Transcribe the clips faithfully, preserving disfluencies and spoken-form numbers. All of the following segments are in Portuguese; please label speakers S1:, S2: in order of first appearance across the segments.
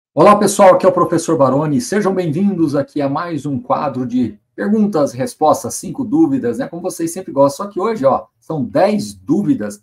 S1: Olá pessoal, aqui é o professor Baroni, sejam bem-vindos aqui a mais um quadro de perguntas, respostas, cinco dúvidas, né, como vocês sempre gostam, só que hoje, ó, são dez dúvidas.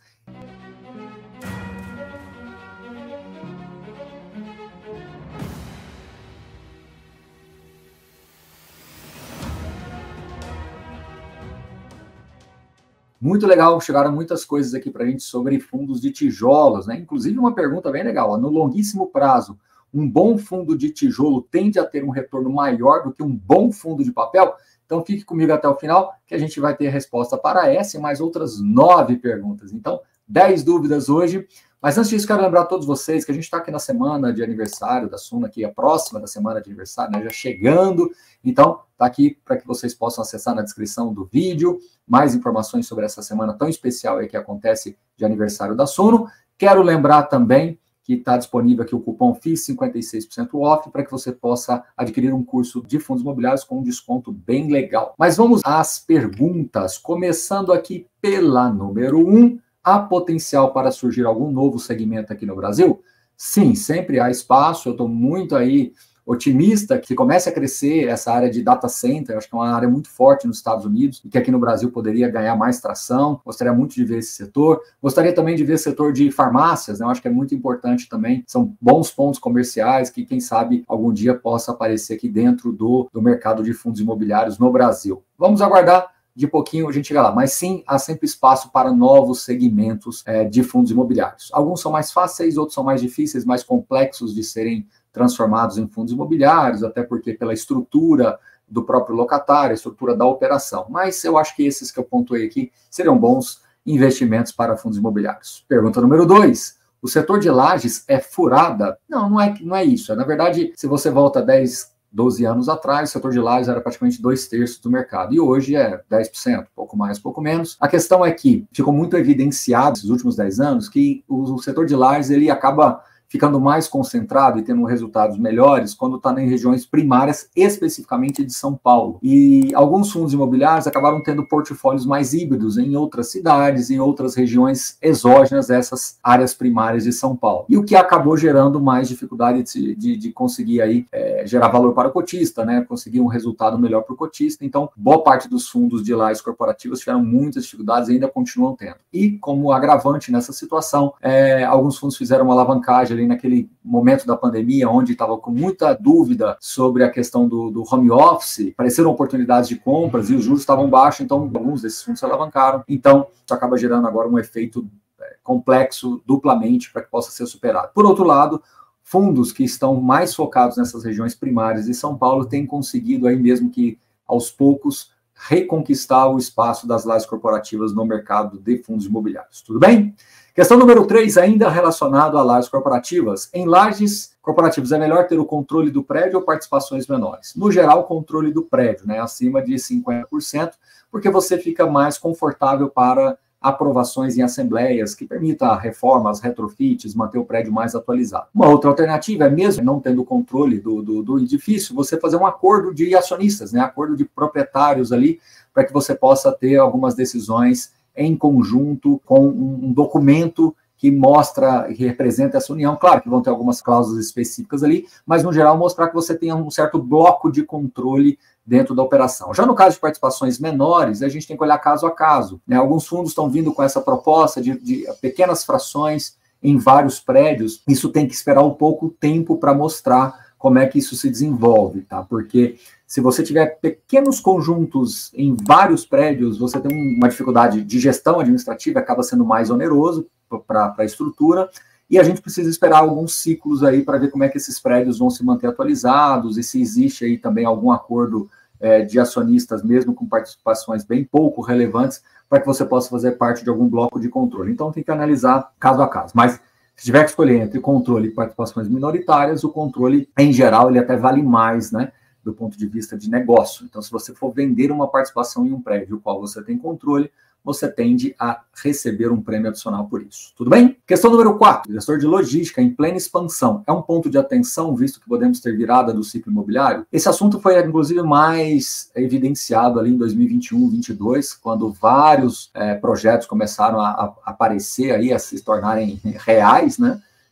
S1: Muito legal, chegaram muitas coisas aqui para a gente sobre fundos de tijolos, né, inclusive uma pergunta bem legal, ó, no longuíssimo prazo, um bom fundo de tijolo tende a ter um retorno maior do que um bom fundo de papel? Então fique comigo até o final, que a gente vai ter resposta para essa e mais outras nove perguntas. Então, dez dúvidas hoje. Mas antes disso, quero lembrar a todos vocês que a gente está aqui na semana de aniversário da Suno, aqui a próxima da semana de aniversário, né, já chegando. Então, está aqui para que vocês possam acessar na descrição do vídeo mais informações sobre essa semana tão especial aí que acontece de aniversário da Suno. Quero lembrar também que está disponível aqui o cupom F I S cinquenta e seis por cento off para que você possa adquirir um curso de fundos imobiliários com um desconto bem legal. Mas vamos às perguntas, começando aqui pela número um. Há potencial para surgir algum novo segmento aqui no Brasil? Sim, sempre há espaço. Eu estou muito aí otimista que comece a crescer essa área de data center. Eu acho que é uma área muito forte nos Estados Unidos e que aqui no Brasil poderia ganhar mais tração. Gostaria muito de ver esse setor. Gostaria também de ver o setor de farmácias, né? Eu acho que é muito importante também. São bons pontos comerciais que, quem sabe, algum dia possa aparecer aqui dentro do, do mercado de fundos imobiliários no Brasil. Vamos aguardar. De pouquinho a gente chega lá, mas sim, há sempre espaço para novos segmentos é, de fundos imobiliários. Alguns são mais fáceis, outros são mais difíceis, mais complexos de serem transformados em fundos imobiliários, até porque pela estrutura do próprio locatário, a estrutura da operação. Mas eu acho que esses que eu pontuei aqui seriam bons investimentos para fundos imobiliários. Pergunta número dois. O setor de lajes é furada? Não, não é, não é isso. Na verdade, se você volta dez, doze anos atrás, o setor de lajes era praticamente dois terços do mercado, e hoje é dez por cento, pouco mais, pouco menos. A questão é que ficou muito evidenciado nesses últimos dez anos que o setor de lajes ele acaba ficando mais concentrado e tendo resultados melhores quando está em regiões primárias, especificamente de São Paulo. E alguns fundos imobiliários acabaram tendo portfólios mais híbridos em outras cidades, em outras regiões exógenas dessas áreas primárias de São Paulo. E o que acabou gerando mais dificuldade de, de, de conseguir aí, é, gerar valor para o cotista, né? Conseguir um resultado melhor para o cotista. Então, boa parte dos fundos de lajes corporativas tiveram muitas dificuldades e ainda continuam tendo. E como agravante nessa situação, é, alguns fundos fizeram uma alavancagem ali naquele momento da pandemia, onde estava com muita dúvida sobre a questão do, do home office, apareceram oportunidades de compras e os juros estavam baixos, então alguns desses fundos se alavancaram. Então, isso acaba gerando agora um efeito complexo duplamente para que possa ser superado. Por outro lado, fundos que estão mais focados nessas regiões primárias de São Paulo têm conseguido aí mesmo que aos poucos reconquistar o espaço das lajes corporativas no mercado de fundos imobiliários. Tudo bem? Questão número três, ainda relacionado a lajes corporativas. Em lajes corporativas, é melhor ter o controle do prédio ou participações menores? No geral, o controle do prédio, né, acima de cinquenta por cento, porque você fica mais confortável para aprovações em assembleias que permita reformas, retrofits, manter o prédio mais atualizado. Uma outra alternativa é, mesmo não tendo controle do, do, do edifício, você fazer um acordo de acionistas, né, acordo de proprietários ali, para que você possa ter algumas decisões em conjunto com um documento que mostra e representa essa união. Claro que vão ter algumas cláusulas específicas ali, mas no geral mostrar que você tem um certo bloco de controle dentro da operação. Já no caso de participações menores, a gente tem que olhar caso a caso, né? Alguns fundos estão vindo com essa proposta de, de pequenas frações em vários prédios. Isso tem que esperar um pouco tempo para mostrar como é que isso se desenvolve, tá? Porque se você tiver pequenos conjuntos em vários prédios, você tem uma dificuldade de gestão administrativa, acaba sendo mais oneroso para a estrutura, e a gente precisa esperar alguns ciclos aí para ver como é que esses prédios vão se manter atualizados e se existe aí também algum acordo é, de acionistas, mesmo com participações bem pouco relevantes, para que você possa fazer parte de algum bloco de controle. Então tem que analisar caso a caso, mas se tiver que escolher entre controle e participações minoritárias, o controle, em geral, ele até vale mais, né, do ponto de vista de negócio. Então, se você for vender uma participação em um prédio, o qual você tem controle, você tende a receber um prêmio adicional por isso. Tudo bem? Questão número quatro. Gestor de logística em plena expansão. É um ponto de atenção, visto que podemos ter virada do ciclo imobiliário? Esse assunto foi, inclusive, mais evidenciado ali em dois mil e vinte e um, vinte e dois, quando vários é, projetos começaram a, a aparecer aí, a se tornarem reais, né?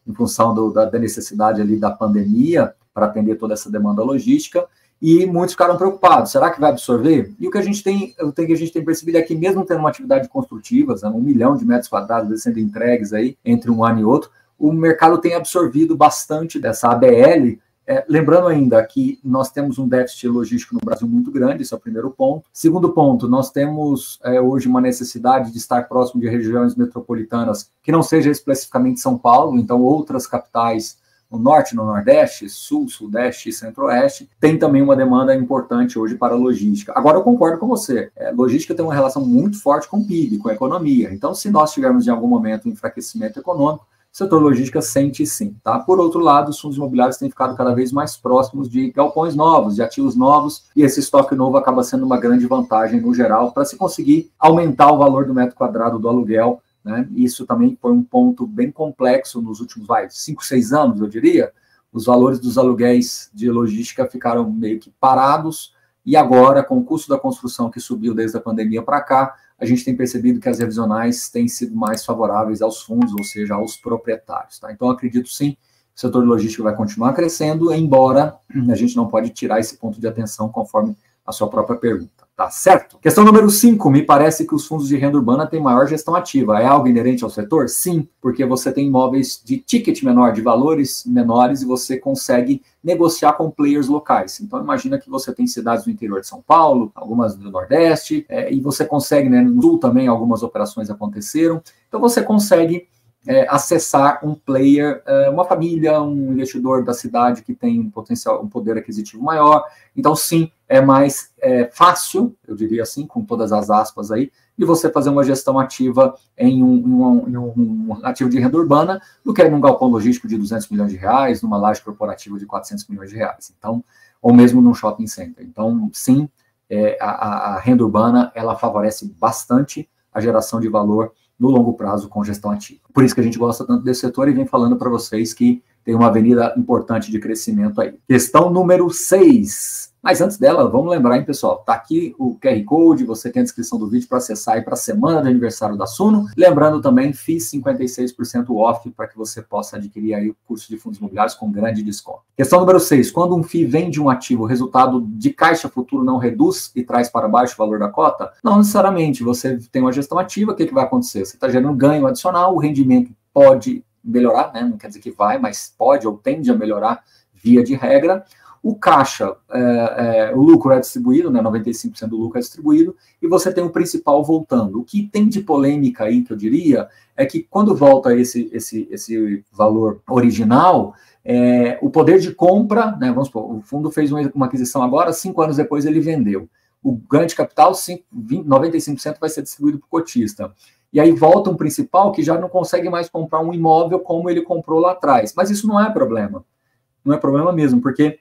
S1: em função do, da, da necessidade ali da pandemia para atender toda essa demanda logística, e muitos ficaram preocupados, será que vai absorver? E o que a gente tem, o que a gente tem percebido é que mesmo tendo uma atividade construtiva, um milhão de metros quadrados sendo entregues aí entre um ano e outro, o mercado tem absorvido bastante dessa A B L. É, lembrando ainda que nós temos um déficit logístico no Brasil muito grande, esse é o primeiro ponto. Segundo ponto, nós temos é, hoje uma necessidade de estar próximo de regiões metropolitanas que não seja especificamente São Paulo, então outras capitais no norte, no nordeste, sul, sudeste e centro-oeste, tem também uma demanda importante hoje para a logística. Agora, eu concordo com você, é, logística tem uma relação muito forte com o P I B, com a economia. Então, se nós tivermos em algum momento um enfraquecimento econômico, o setor logística sente sim, tá? Por outro lado, os fundos imobiliários têm ficado cada vez mais próximos de galpões novos, de ativos novos, e esse estoque novo acaba sendo uma grande vantagem no geral para se conseguir aumentar o valor do metro quadrado do aluguel, né? Isso também foi um ponto bem complexo nos últimos vai, cinco, seis anos, eu diria. Os valores dos aluguéis de logística ficaram meio que parados, e agora, com o custo da construção que subiu desde a pandemia para cá, a gente tem percebido que as revisionais têm sido mais favoráveis aos fundos, ou seja, aos proprietários. Tá? Então, acredito sim que o setor logístico vai continuar crescendo, embora a gente não pode tirar esse ponto de atenção conforme a sua própria pergunta. Tá certo? Questão número cinco, me parece que os fundos de renda urbana têm maior gestão ativa. É algo inerente ao setor? Sim, porque você tem imóveis de ticket menor, de valores menores, e você consegue negociar com players locais. Então, imagina que você tem cidades do interior de São Paulo, algumas do Nordeste, é, e você consegue, né, no Sul também, algumas operações aconteceram. Então, você consegue É, acessar um player, é, uma família, um investidor da cidade que tem um potencial, um poder aquisitivo maior. Então, sim, é mais é, fácil, eu diria assim, com todas as aspas aí, de você fazer uma gestão ativa em um, em um, em um ativo de renda urbana do que num galpão logístico de duzentos milhões de reais, numa laje corporativa de quatrocentos milhões de reais. Então, ou mesmo num shopping center. Então, sim, é, a, a renda urbana, ela favorece bastante a geração de valor no longo prazo com gestão ativa. Por isso que a gente gosta tanto desse setor e vem falando para vocês que tem uma avenida importante de crescimento aí. Questão número seis. Mas antes dela, vamos lembrar, hein, pessoal? Tá aqui o Q R Code, você tem a descrição do vídeo para acessar aí para a semana de aniversário da Suno. Lembrando também, fiz cinquenta e seis por cento off para que você possa adquirir aí o curso de fundos imobiliários com grande desconto. Questão número seis. Quando um F I I vende um ativo, o resultado de caixa futuro não reduz e traz para baixo o valor da cota? Não necessariamente. Você tem uma gestão ativa, o que, que vai acontecer? Você está gerando ganho adicional, o rendimento pode melhorar, né? Não quer dizer que vai, mas pode ou tende a melhorar via de regra. O caixa, é, é, o lucro é distribuído, né, noventa e cinco por cento do lucro é distribuído, e você tem o principal voltando. O que tem de polêmica aí, que eu diria, é que quando volta esse, esse, esse valor original, é, o poder de compra, né, vamos supor, o fundo fez uma, uma aquisição agora, cinco anos depois ele vendeu. O ganho de capital, noventa e cinco por cento vai ser distribuído para o cotista. E aí volta um principal que já não consegue mais comprar um imóvel como ele comprou lá atrás. Mas isso não é problema. Não é problema mesmo, porque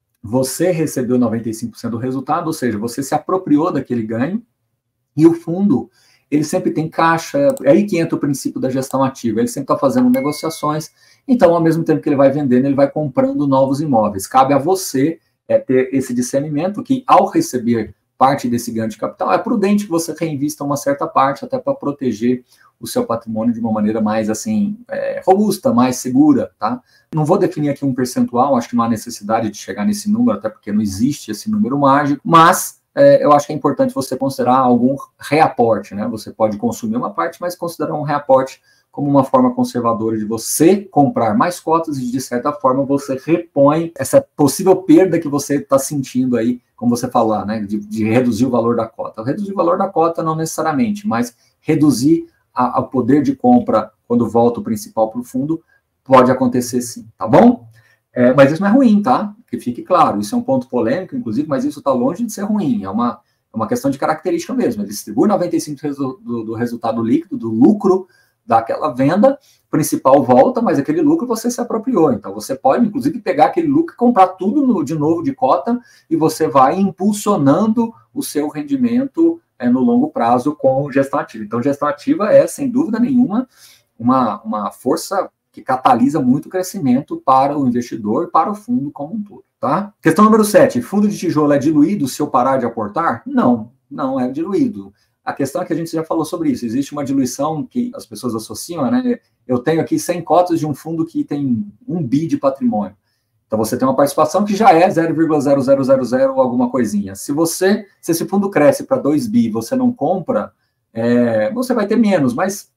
S1: você recebeu noventa e cinco por cento do resultado, ou seja, você se apropriou daquele ganho, e o fundo, ele sempre tem caixa, é aí que entra o princípio da gestão ativa, ele sempre está fazendo negociações, então, ao mesmo tempo que ele vai vendendo, ele vai comprando novos imóveis. Cabe a você é, ter esse discernimento que, ao receber parte desse ganho de capital, é prudente que você reinvista uma certa parte, até para proteger o seu patrimônio de uma maneira mais, assim, é, robusta, mais segura, tá? Não vou definir aqui um percentual, acho que não há necessidade de chegar nesse número, até porque não existe esse número mágico, mas é, eu acho que é importante você considerar algum reaporte, né? Você pode consumir uma parte, mas considerar um reaporte como uma forma conservadora de você comprar mais cotas e, de certa forma, você repõe essa possível perda que você está sentindo aí, como você falar, né? De, de reduzir o valor da cota. Reduzir o valor da cota não necessariamente, mas reduzir o poder de compra quando volta o principal para o fundo, pode acontecer sim, tá bom? É, mas isso não é ruim, tá? Que fique claro, isso é um ponto polêmico, inclusive, mas isso está longe de ser ruim, é uma, é uma questão de característica mesmo. Ele distribui noventa e cinco por cento do, do resultado líquido, do lucro daquela venda, o principal volta, mas aquele lucro você se apropriou. Então, você pode, inclusive, pegar aquele lucro e comprar tudo no, de novo de cota, e você vai impulsionando o seu rendimento é, no longo prazo com gestão ativa. Então, gestão ativa é, sem dúvida nenhuma, uma, uma força que catalisa muito o crescimento para o investidor e para o fundo como um todo, tá? Questão número sete. Fundo de tijolo é diluído se eu parar de aportar? Não, não é diluído. A questão é que a gente já falou sobre isso. Existe uma diluição que as pessoas associam, né? Eu tenho aqui cem cotas de um fundo que tem um bi de patrimônio. Então, você tem uma participação que já é zero vírgula zero zero zero zero alguma coisinha. Se você, se esse fundo cresce para dois bi e você não compra, é, você vai ter menos, mas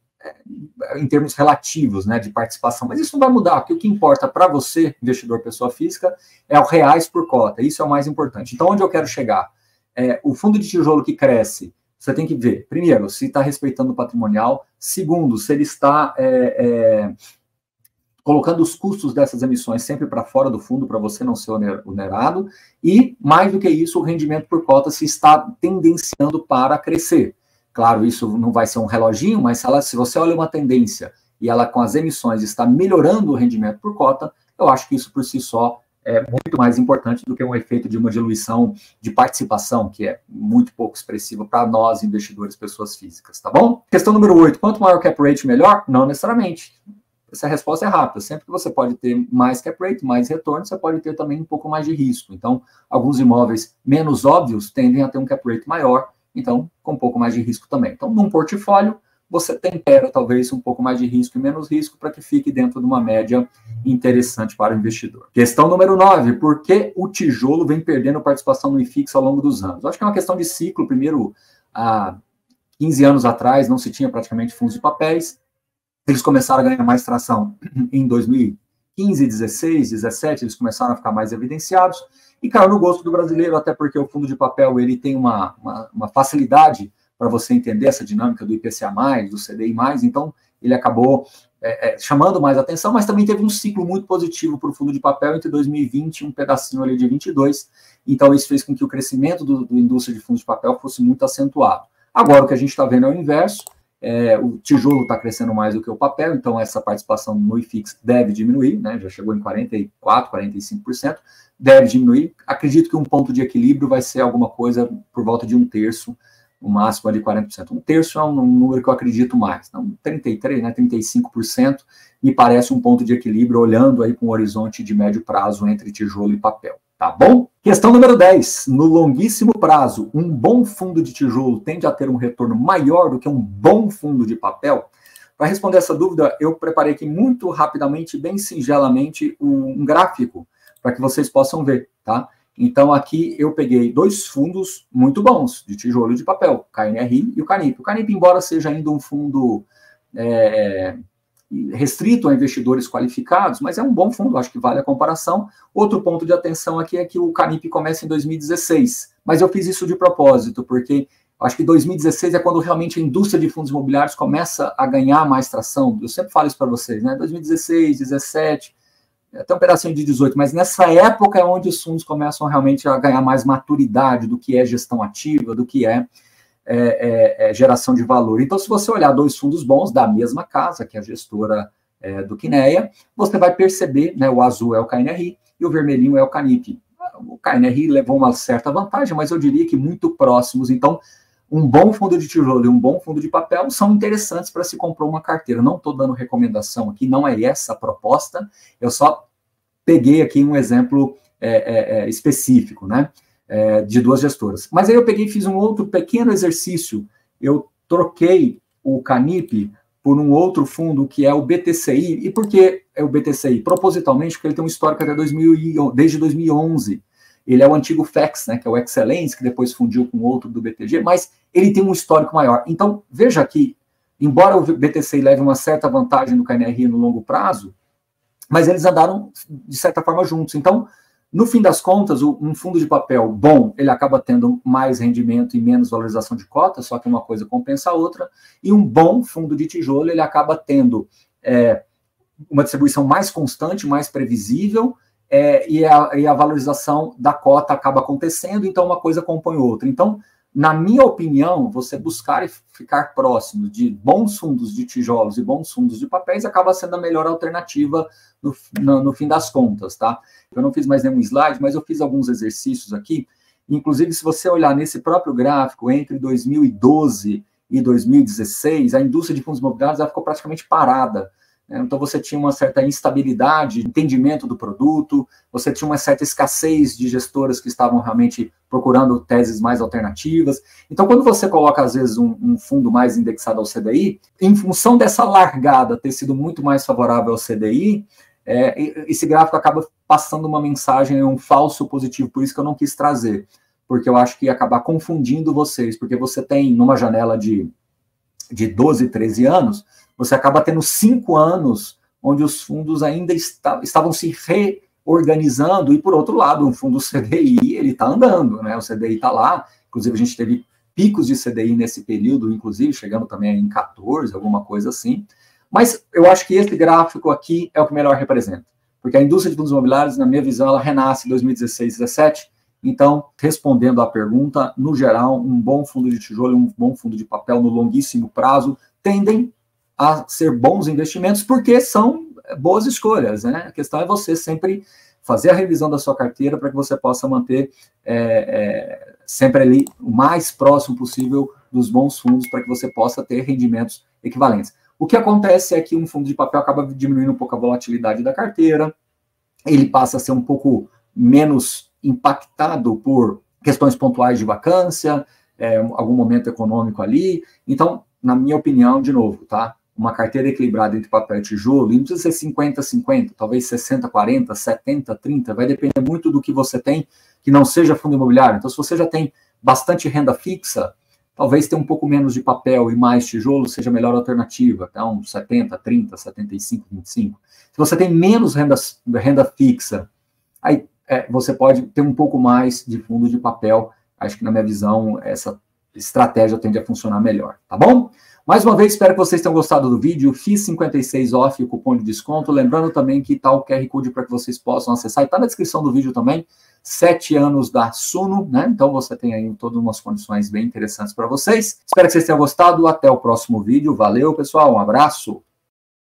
S1: é, em termos relativos, né, de participação. Mas isso não vai mudar, porque o que importa para você, investidor pessoa física, é o reais por cota. Isso é o mais importante. Então, onde eu quero chegar? É, o fundo de tijolo que cresce, você tem que ver, primeiro, se está respeitando o patrimonial. Segundo, se ele está é, é, colocando os custos dessas emissões sempre para fora do fundo, para você não ser onerado. E, mais do que isso, o rendimento por cota se está tendenciando para crescer. Claro, isso não vai ser um reloginho, mas se, ela, se você olha uma tendência e ela, com as emissões, está melhorando o rendimento por cota, eu acho que isso, por si só, é muito mais importante do que um efeito de uma diluição de participação, que é muito pouco expressivo para nós, investidores, pessoas físicas, tá bom? Questão número oito, quanto maior o cap rate, melhor? Não necessariamente. Essa resposta é rápida. Sempre que você pode ter mais cap rate, mais retorno, você pode ter também um pouco mais de risco. Então, alguns imóveis menos óbvios tendem a ter um cap rate maior, então, com um pouco mais de risco também. Então, num portfólio, você tempera talvez um pouco mais de risco e menos risco para que fique dentro de uma média interessante para o investidor. Questão número nove, por que o tijolo vem perdendo participação no I F I X ao longo dos anos? Eu acho que é uma questão de ciclo. Primeiro, há quinze anos atrás, não se tinha praticamente fundos de papéis. Eles começaram a ganhar mais tração em dois mil e quinze, dezesseis, dezessete, eles começaram a ficar mais evidenciados, e caiu no gosto do brasileiro, até porque o fundo de papel ele tem uma, uma, uma facilidade para você entender essa dinâmica do I P C A mais, do C D I mais, então ele acabou é, é, chamando mais atenção, mas também teve um ciclo muito positivo para o fundo de papel entre dois mil e vinte e um pedacinho ali de vinte e dois, então isso fez com que o crescimento do, do indústria de fundos de papel fosse muito acentuado. Agora o que a gente está vendo é o inverso. É, o tijolo está crescendo mais do que o papel, então essa participação no I F I X deve diminuir, né, já chegou em quarenta e quatro, quarenta e cinco por cento, deve diminuir. Acredito que um ponto de equilíbrio vai ser alguma coisa por volta de um terço, no máximo ali quarenta por cento. Um terço é um número que eu acredito mais, não, trinta e três por cento, né, trinta e cinco por cento, me parece um ponto de equilíbrio, olhando aí para um horizonte de médio prazo entre tijolo e papel. Tá bom? Questão número dez. No longuíssimo prazo, um bom fundo de tijolo tende a ter um retorno maior do que um bom fundo de papel? Para responder essa dúvida, eu preparei aqui muito rapidamente, bem singelamente, um gráfico para que vocês possam ver, tá? Então, aqui eu peguei dois fundos muito bons, de tijolo e de papel, o K N R I e o Canip. O Canip, embora seja ainda um fundo é, restrito a investidores qualificados, mas é um bom fundo, acho que vale a comparação. Outro ponto de atenção aqui é que o Canip começa em dois mil e dezesseis, mas eu fiz isso de propósito, porque acho que dois mil e dezesseis é quando realmente a indústria de fundos imobiliários começa a ganhar mais tração. Eu sempre falo isso para vocês, né? dois mil e dezesseis, dezessete, até um pedacinho de dezoito, mas nessa época é onde os fundos começam realmente a ganhar mais maturidade do que é gestão ativa, do que é É, é, é, geração de valor. Então, se você olhar dois fundos bons da mesma casa, que é a gestora é, do Quineia, você vai perceber, né, o azul é o K N R I e o vermelhinho é o Canip. O K N R I levou uma certa vantagem, mas eu diria que muito próximos. Então, um bom fundo de tijolo e um bom fundo de papel são interessantes para se comprar uma carteira. Não estou dando recomendação aqui, não é essa a proposta, eu só peguei aqui um exemplo é, é, é, específico, né? É, de duas gestoras. Mas aí eu peguei e fiz um outro pequeno exercício. Eu troquei o Canip por um outro fundo que é o B T C I. E por que é o B T C I? Propositalmente, porque ele tem um histórico até dois mil e onze, desde dois mil e onze. Ele é o antigo F E X, né, que é o Excellence, que depois fundiu com outro do B T G, mas ele tem um histórico maior. Então, veja que, embora o B T C I leve uma certa vantagem no K N R I no longo prazo, mas eles andaram, de certa forma, juntos. Então, no fim das contas, um fundo de papel bom, ele acaba tendo mais rendimento e menos valorização de cota, só que uma coisa compensa a outra, e um bom fundo de tijolo, ele acaba tendo é, uma distribuição mais constante, mais previsível, é, e, a, e a valorização da cota acaba acontecendo, então uma coisa compõe outra. Então, na minha opinião, você buscar e ficar próximo de bons fundos de tijolos e bons fundos de papéis acaba sendo a melhor alternativa no, no, no fim das contas, tá? Eu não fiz mais nenhum slide, mas eu fiz alguns exercícios aqui. Inclusive, se você olhar nesse próprio gráfico, entre dois mil e doze e dois mil e dezesseis, a indústria de fundos imobiliários ela ficou praticamente parada. Então, você tinha uma certa instabilidade, entendimento do produto, você tinha uma certa escassez de gestoras que estavam realmente procurando teses mais alternativas. Então, quando você coloca, às vezes, um, um fundo mais indexado ao C D I, em função dessa largada ter sido muito mais favorável ao C D I, é, esse gráfico acaba passando uma mensagem, um falso positivo, por isso que eu não quis trazer, porque eu acho que ia acabar confundindo vocês, porque você tem, numa janela de, de doze, treze anos, você acaba tendo cinco anos onde os fundos ainda está, estavam se reorganizando, e, por outro lado, o fundo C D I, ele está andando, né? O C D I está lá, inclusive a gente teve picos de C D I nesse período, inclusive, chegando também em quatorze, alguma coisa assim. Mas eu acho que esse gráfico aqui é o que melhor representa, porque a indústria de fundos imobiliários, na minha visão, ela renasce em dois mil e dezesseis, dezessete. Então, respondendo à pergunta, no geral, um bom fundo de tijolo e um bom fundo de papel no longuíssimo prazo tendem a ser bons investimentos, porque são boas escolhas, né? A questão é você sempre fazer a revisão da sua carteira para que você possa manter é, é, sempre ali o mais próximo possível dos bons fundos, para que você possa ter rendimentos equivalentes. O que acontece é que um fundo de papel acaba diminuindo um pouco a volatilidade da carteira, ele passa a ser um pouco menos impactado por questões pontuais de vacância, é, algum momento econômico ali. Então, na minha opinião, de novo, tá? Uma carteira equilibrada entre papel e tijolo, e não precisa ser cinquenta cinquenta, talvez sessenta quarenta, setenta trinta, vai depender muito do que você tem, que não seja fundo imobiliário. Então, se você já tem bastante renda fixa, talvez ter um pouco menos de papel e mais tijolo seja a melhor alternativa. Então, setenta, trinta, setenta e cinco, vinte e cinco. Se você tem menos renda, renda fixa, aí é, você pode ter um pouco mais de fundo de papel. Acho que, na minha visão, essa estratégia tende a funcionar melhor, tá bom? Mais uma vez, espero que vocês tenham gostado do vídeo. F I S cinquenta e seis off, o cupom de desconto. Lembrando também que está o Q R Code para que vocês possam acessar. E está na descrição do vídeo também. Sete anos da Suno, né? Então você tem aí todas umas condições bem interessantes para vocês. Espero que vocês tenham gostado. Até o próximo vídeo. Valeu, pessoal. Um abraço.